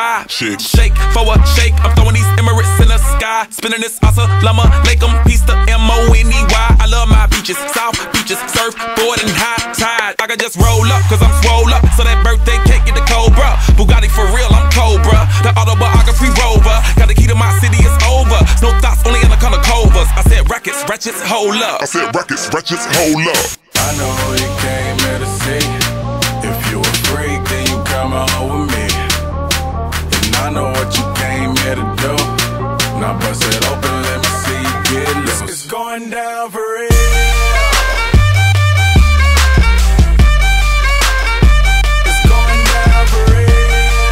vibe. Shake for a shake, I'm throwing these Emirates in the sky. Spinning this assalamu alaikum, peace to M-O-N-E-Y. I love my beaches, South beaches, surfboard and high tide. I can just roll up, cause I'm swole up, so that birthday cake get the Cobra. Bugatti for real, I'm Cobra, the autobiography rover. Got the key to my city, it's over. No thoughts, only in the color covers. I said rackets, wretches, hold up. I said rackets, wretches, hold up. I know who you came here to see. If you a freak, then you come home with me. And I know what you came here to do. Now bust it open, let me see you get loose. It's going down for real. It's going down for real.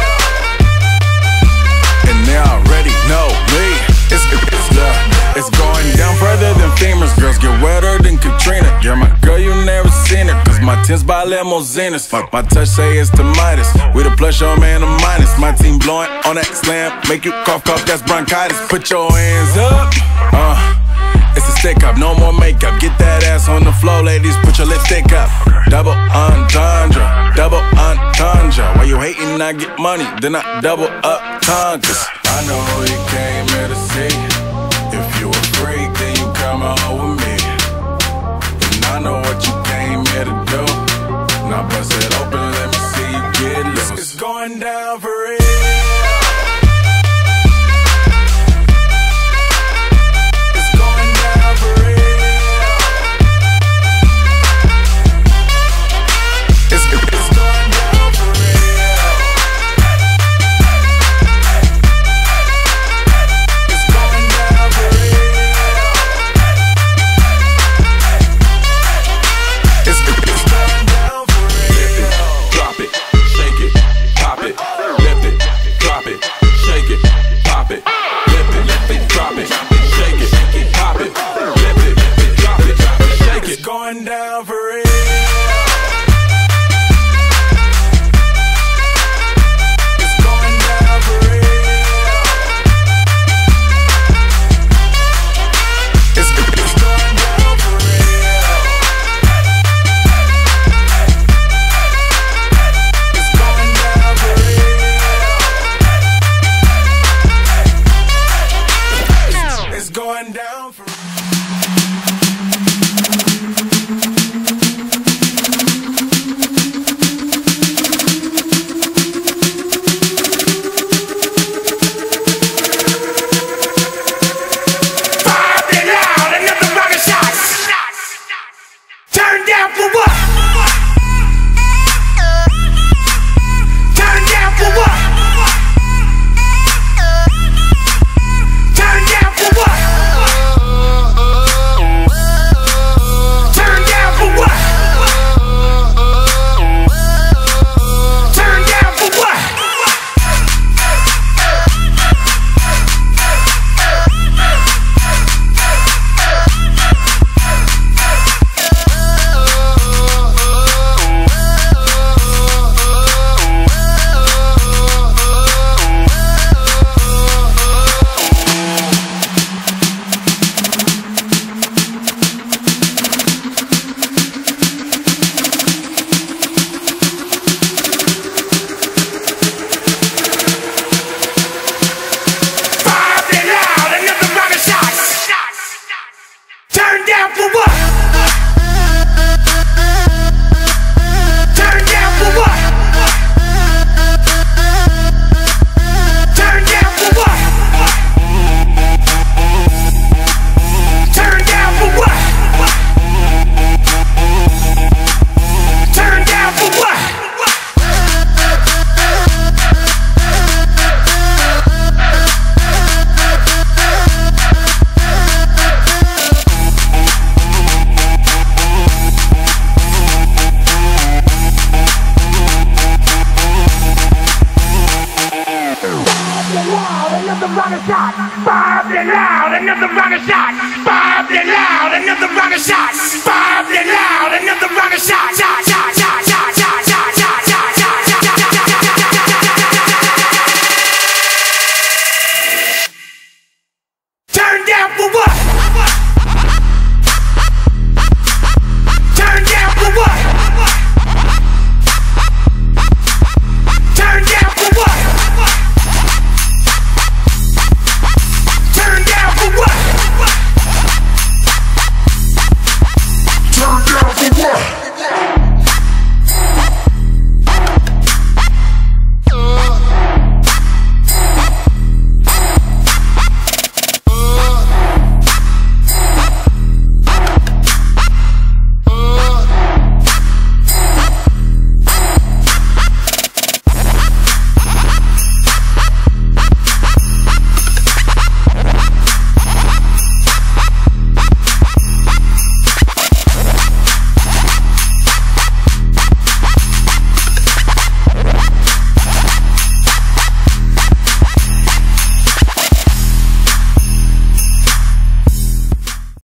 And they already know me. It's going down further than famous. Girls get wetter than Katrina. You're my girl, you never seen it. Cause my tins by limousines. Fuck my touch, say it's the Midas. We the plus, your man, the minus. My team blowing on that slam. Make you cough, cough, that's bronchitis. Put your hands up. It's a stick up, no more makeup. Get that ass on the floor, ladies, put your lipstick up. Double entendre, double entendre. While you hating, I get money, then I double up tongues. I know who you came here to see. If you a freak, then you come home with me. And I know what you came here to do. Now bust it open, let me see you get loose. It's going down for real. Going down for real. It's going down for real. It's going down for real. It's going down for real. It's going down for real. another round of shots. Bob it loud, another round of shots. Bob it loud, another round of shots. Shot, shot, shot, shot, shot.